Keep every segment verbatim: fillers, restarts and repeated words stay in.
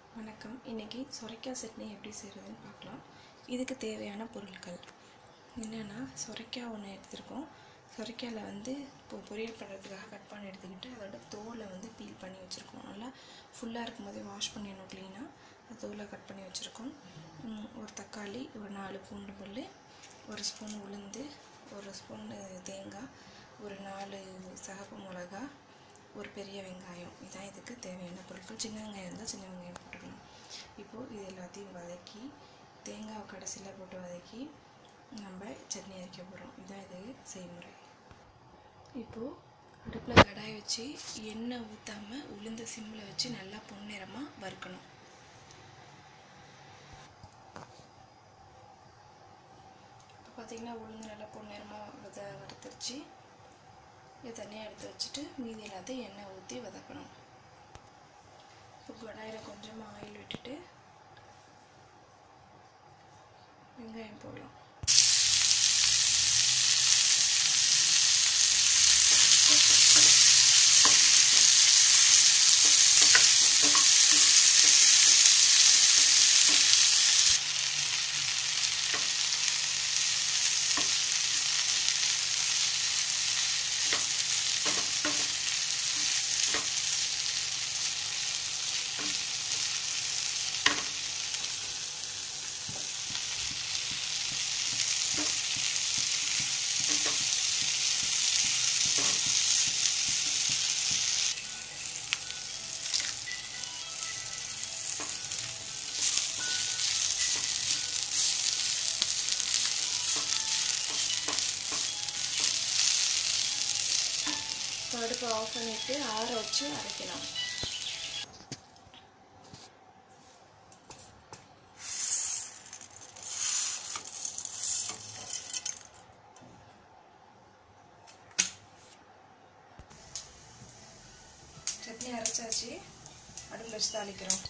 வணக்கம். இன்றைக்கி சொரைக்காய் சட்னி எப்படி செய்கிறதுன்னு பார்க்கலாம். இதுக்கு தேவையான பொருட்கள் என்னென்னா, சொரைக்காய் ஒன்று எடுத்துருக்கோம். சொரைக்காயில் வந்து இப்போ பொரியல் பண்ணுறதுக்காக கட் பண்ணி எடுத்துக்கிட்டு அதோட தோலை வந்து பீல் பண்ணி வச்சுருக்கோம். நல்லா ஃபுல்லாக இருக்கும் போதே வாஷ் பண்ணிடணும் க்ளீனாக. அது தோலை கட் பண்ணி வச்சுருக்கோம். ஒரு தக்காளி, ஒரு நாலு பூண்டு பல், ஒரு ஸ்பூன் உளுந்து, ஒரு ஸ்பூன் தேங்காய், ஒரு நாலு சிகப்பு மிளகா, ஒரு பெரிய வெங்காயம். இதுதான் இதுக்கு தேவையான பொருட்கள். சின்ன வெங்காயம் இருந்தால் சின்ன வெங்காயம் போட்டுக்கலாம். இப்போது இது எல்லாத்தையும் வதக்கி தேங்காய் கடைசியில் போட்டு வதக்கி நம்ம சட்னி அரைக்க போகிறோம். இதுதான் இது செய்முறை. இப்போது அடுப்பில் கடாய் வச்சு எண்ணெய் ஊற்றாமல் உளுந்த சிம்மில் வச்சு நல்லா பொன்னிறமாக வறுக்கணும். இப்போ பார்த்திங்கன்னா உளுந்து நல்லா பொன்னிறமாக வத வறுத்துருச்சு. இது தனியாக எடுத்து வச்சுட்டு மீதி எல்லாத்தையும் எண்ணெய் ஊற்றி வதக்கணும். இப்போ கடாயில் கொஞ்சமாக ஆயில் விட்டுட்டு வெங்காயம் போடலாம். அடுப்பை ஆஃப் பண்ணிவிட்டு ஆற வச்சு அரைக்கலாம். சட்னி அரைச்சாச்சு. அடுப்பில் வச்சு தாளிக்கிறோம்.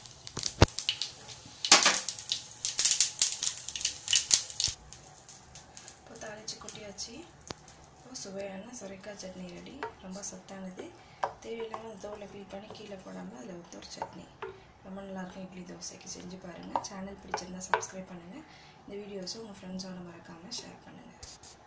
இப்போ தாளித்து கொட்டியாச்சு. சுவையான சொரைக்காய் சட்னி ரெடி. ரொம்ப சத்தானது. தேவையில்லாமல் தோலை பீல் பண்ணி கீழே போடாமல் அதில் ஊற்ற ஒரு சட்னி ரொம்ப நல்லாயிருக்கும். இட்லி தோசைக்கு செஞ்சு பாருங்கள். சேனல் பிடிச்சிருந்தால் சப்ஸ்கிரைப் பண்ணுங்கள். இந்த வீடியோஸை உங்கள் ஃப்ரெண்ட்ஸோடு மறக்காமல் ஷேர் பண்ணுங்கள்.